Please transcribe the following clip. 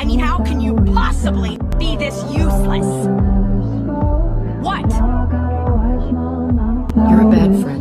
mean, how can you possibly be this useless? What? You're a bad friend.